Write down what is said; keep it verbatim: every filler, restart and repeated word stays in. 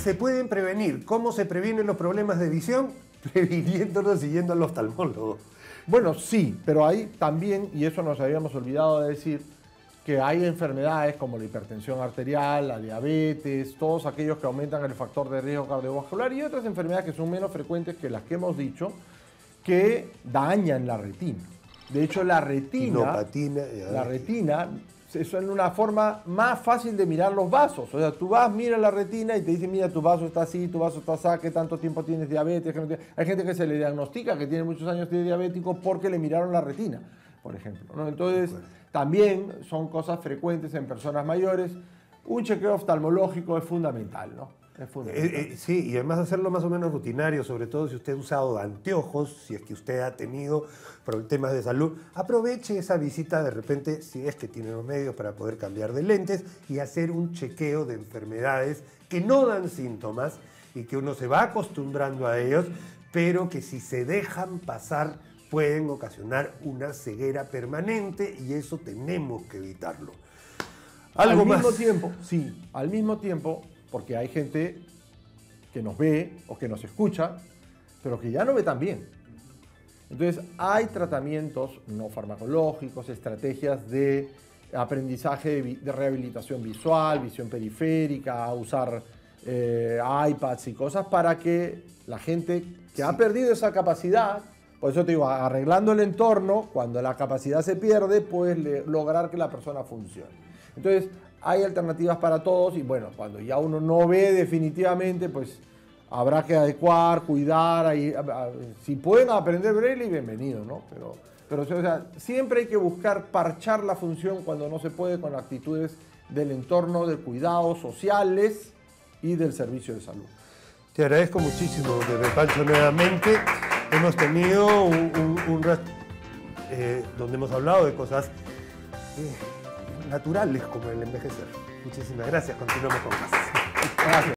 se pueden prevenir. ¿Cómo se previenen los problemas de visión? Previniéndolos y yendo al oftalmólogo. Bueno, sí, pero hay también, y eso nos habíamos olvidado de decir, que hay enfermedades como la hipertensión arterial, la diabetes, todos aquellos que aumentan el factor de riesgo cardiovascular y otras enfermedades que son menos frecuentes que las que hemos dicho, que dañan la retina. De hecho, la retina, la retina es una forma más fácil de mirar los vasos. O sea, tú vas, miras la retina y te dicen, mira, tu vaso está así, tu vaso está así, ¿qué tanto tiempo tienes diabetes? Hay gente que se le diagnostica que tiene muchos años de diabético porque le miraron la retina, por ejemplo, ¿no? Entonces, también son cosas frecuentes en personas mayores. Un chequeo oftalmológico es fundamental, ¿no? Es fundamental. Eh, eh, sí, y además hacerlo más o menos rutinario, sobre todo si usted ha usado anteojos, si es que usted ha tenido temas de salud, aproveche esa visita de repente, si es que tiene los medios para poder cambiar de lentes y hacer un chequeo de enfermedades que no dan síntomas y que uno se va acostumbrando a ellos, pero que si se dejan pasar pueden ocasionar una ceguera permanente y eso tenemos que evitarlo. ¿Algo al mismo más? tiempo, sí, al mismo tiempo, porque hay gente que nos ve o que nos escucha, pero que ya no ve tan bien. Entonces, hay tratamientos no farmacológicos, estrategias de aprendizaje de, de rehabilitación visual, visión periférica, usar eh, iPads y cosas para que la gente que sí. ha perdido esa capacidad, por eso te digo, arreglando el entorno, cuando la capacidad se pierde, puedes le, lograr que la persona funcione. Entonces, hay alternativas para todos y bueno, cuando ya uno no ve definitivamente, pues habrá que adecuar, cuidar. Ahí, a, a, si pueden aprender braille, bienvenido, ¿no? Pero, pero o sea, siempre hay que buscar parchar la función cuando no se puede con actitudes del entorno, de cuidados sociales y del servicio de salud. Te agradezco muchísimo, Pepe Pancho, nuevamente. Hemos tenido un, un, un eh, donde hemos hablado de cosas eh, naturales como el envejecer. Muchísimas gracias. Continuamos con más. Gracias.